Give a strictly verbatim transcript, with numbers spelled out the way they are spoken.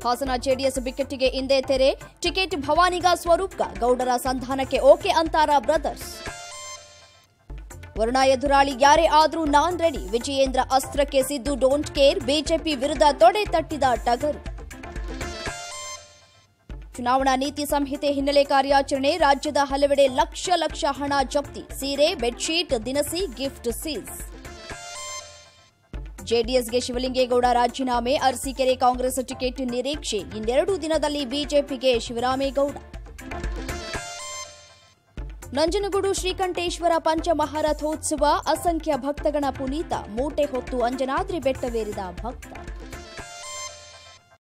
Hassan JDS ಬಿಕ್ಕಟ್ಟಿಗೆ ಇಂದೇ ತೆರೆ. Ticket ಭವಾನಿಗ ಸ್ವರೂಪ್ಗ ಗೌಡರ ಸಂಧಾನಕ್ಕೆ ಓಕೆ ಅಂತಾರ ಬ್ರದರ್ಸ್. ವರುಣ ಎದುರಾಳಿ ಯಾರೇ ಆದ್ರೂ ನಾನ್ ರೆಡಿ. ವಿಜಯೇಂದ್ರ ಅಸ್ತ್ರಕ್ಕೆ ಸಿದ್ದು ಡೋಂಟ್ ಕೇರ್. ಬಿಜೆಪಿ ವಿರುದ್ಧ ತೊಡೆ ತಟ್ಟಿದ ಟಗರು. ಚುನಾವಣಾ ನೀತಿ ಸಂಹಿತೆ ಹಿನ್ನೆಲೆ ಕಾರ್ಯಾಚರಣೆ. ರಾಜ್ಯದ ಹಲವೆಡೆ ಲಕ್ಷ ಲಕ್ಷ ಹಣ ಜಪ್ತಿ. ಸೀರೆ, ಬೆಡ್ಶೀಟ್, ದಿನಸಿ, ಗಿಫ್ಟ್ ಸೀಸ್. ಜೆಡಿಎಸ್ಗೆ ಶಿವಲಿಂಗೇಗೌಡ ರಾಜೀನಾಮೆ. ಅರಸೀಕೆರೆ ಕಾಂಗ್ರೆಸ್ ಟಿಕೆಟ್ ನಿರೀಕ್ಷೆ. ಇನ್ನೆರಡು ದಿನದಲ್ಲಿ ಬಿಜೆಪಿಗೆ ಶಿವರಾಮೇಗೌಡ. ನಂಜನಗೂಡು ಶ್ರೀಕಂಠೇಶ್ವರ ಪಂಚಮಹಾರಥೋತ್ಸವ. ಅಸಂಖ್ಯ ಭಕ್ತಗಣ ಪುನೀತ. ಮೂಟೆ ಹೊತ್ತು ಅಂಜನಾದ್ರಿ ಬೆಟ್ಟವೇರಿದ ಭಕ್ತ.